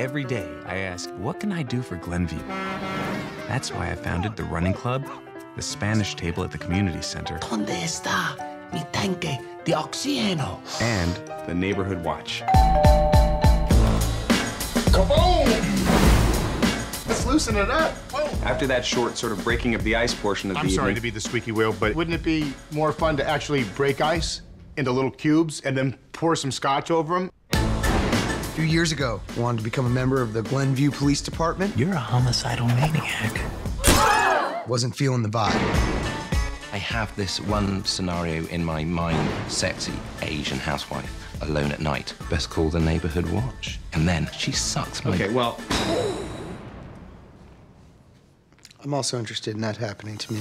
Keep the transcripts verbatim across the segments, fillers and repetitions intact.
Every day, I ask, what can I do for Glenview? That's why I founded the running club, the Spanish table at the community center, ¿Dónde está mi tanque de oxígeno? and the neighborhood watch. Kaboom! Let's loosen it up. Whoa. After that short sort of breaking of the ice portion of the I'm sorry evening, to be the squeaky wheel, but wouldn't it be more fun to actually break ice into little cubes and then pour some scotch over them? A few years ago, I wanted to become a member of the Glenview Police Department. You're a homicidal maniac. Wasn't feeling the vibe. I have this one scenario in my mind, sexy Asian housewife, alone at night, best call the neighborhood watch. And then she sucks my... okay, well, I'm also interested in that happening to me.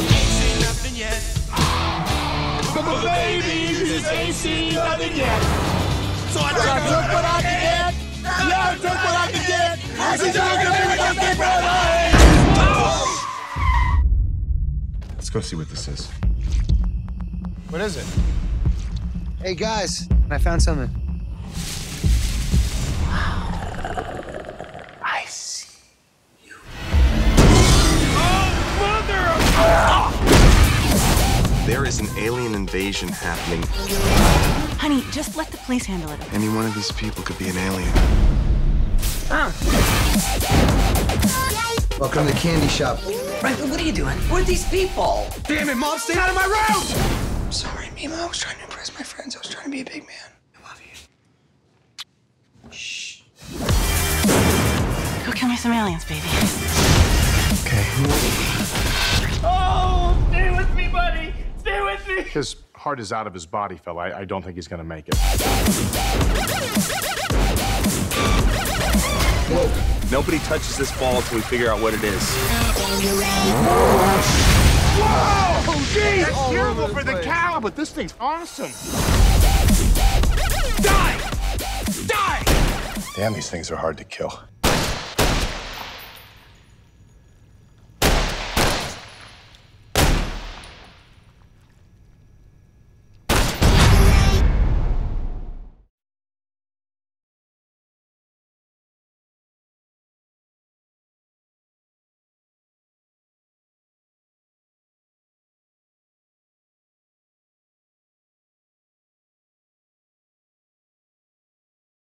But baby, this ain't seen nothing yet. So I took what I could get. Yeah, I took what I could get. I said, you're gonna be Let's go see what this is. What is it? Hey, guys, I found something. I see you. There is an alien invasion happening. Honey, just let the police handle it. Any one of these people could be an alien. Ah. Welcome to the candy shop. Franklin, what are you doing? Who are these people? Damn it, Mom, stay out of my room! I'm sorry, Mima. I was trying to impress my friends. I was trying to be a big man. I love you. Shh. Go kill me some aliens, baby. Okay. Oh, stay with me, buddy. Stay with me. His heart is out of his body, fella. I, I don't think he's gonna make it. whoa. Nobody touches this ball until we figure out what it is. Whoa! Geez, that's terrible for the cow, but this thing's awesome. Die! Die! Damn, these things are hard to kill.